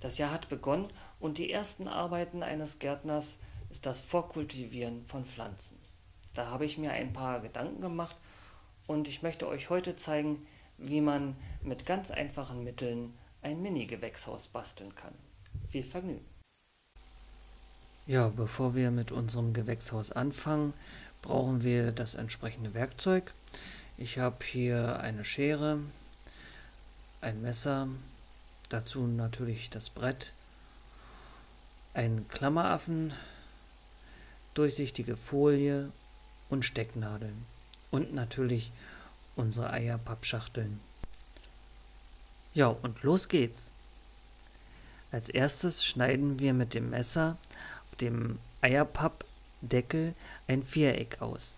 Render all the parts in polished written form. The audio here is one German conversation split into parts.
Das Jahr hat begonnen und die ersten Arbeiten eines Gärtners ist das Vorkultivieren von Pflanzen. Da habe ich mir ein paar Gedanken gemacht und ich möchte euch heute zeigen, wie man mit ganz einfachen Mitteln ein Mini-Gewächshaus basteln kann. Viel Vergnügen! Ja, bevor wir mit unserem Gewächshaus anfangen, brauchen wir das entsprechende Werkzeug. Ich habe hier eine Schere, ein Messer, dazu natürlich das Brett, einen Klammeraffen, durchsichtige Folie und Stecknadeln und natürlich unsere Eierpappschachteln. Ja, und los geht's! Als erstes schneiden wir mit dem Messer auf dem Eierpappdeckel ein Viereck aus.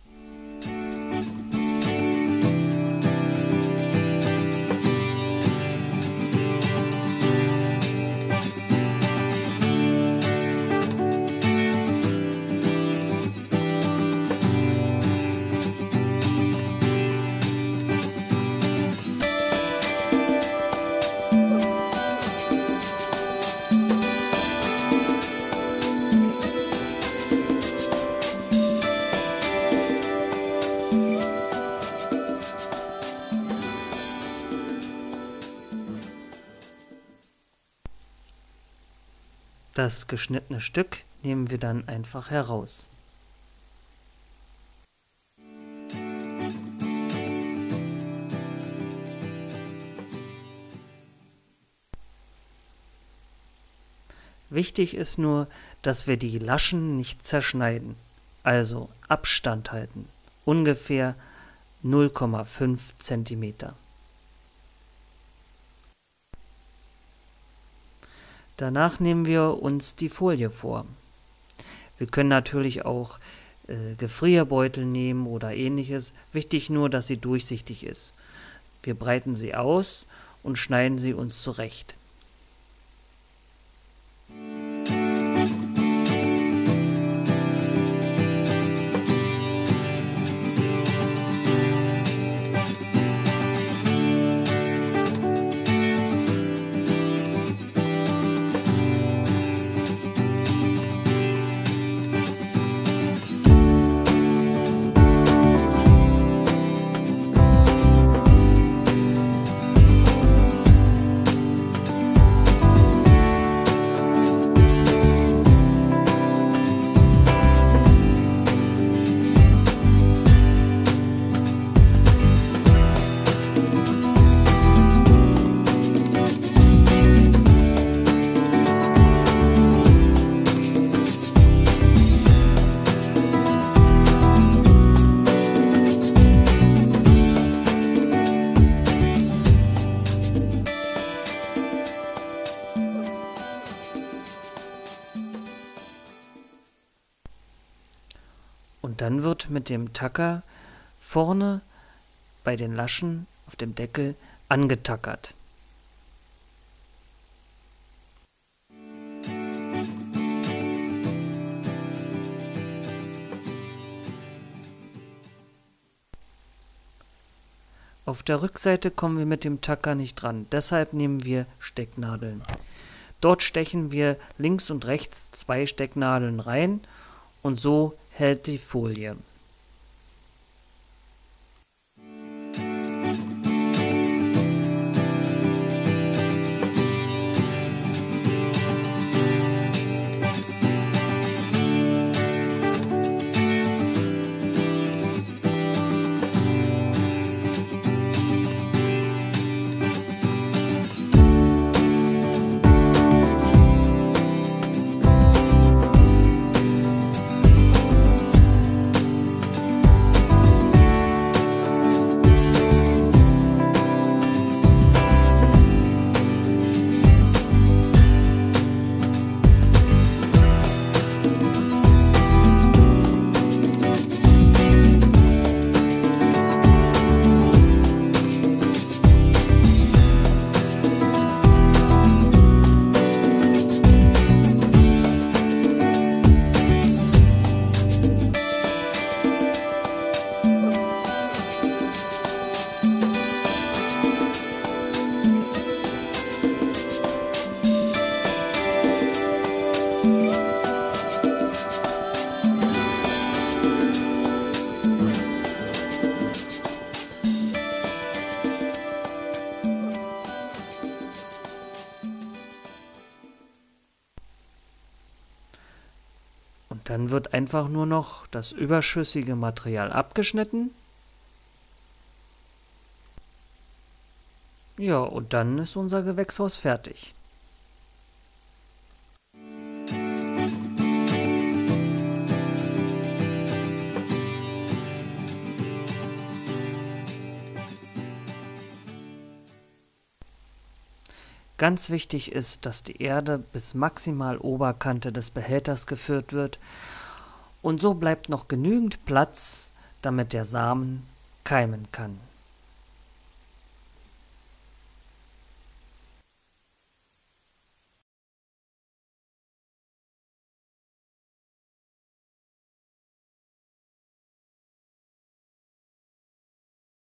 Das geschnittene Stück nehmen wir dann einfach heraus. Wichtig ist nur, dass wir die Laschen nicht zerschneiden, also Abstand halten, ungefähr 0,5 cm. Danach nehmen wir uns die Folie vor. Wir können natürlich auch Gefrierbeutel nehmen oder ähnliches. Wichtig nur, dass sie durchsichtig ist. Wir breiten sie aus und schneiden sie uns zurecht. Und dann wird mit dem Tacker vorne bei den Laschen auf dem Deckel angetackert. Auf der Rückseite kommen wir mit dem Tacker nicht dran, deshalb nehmen wir Stecknadeln. Dort stechen wir links und rechts 2 Stecknadeln rein und so hält die Folie. dann wird einfach nur noch das überschüssige Material abgeschnitten. Ja, und dann ist unser Gewächshaus fertig. Ganz wichtig ist, dass die Erde bis maximal Oberkante des Behälters geführt wird und so bleibt noch genügend Platz, damit der Samen keimen kann.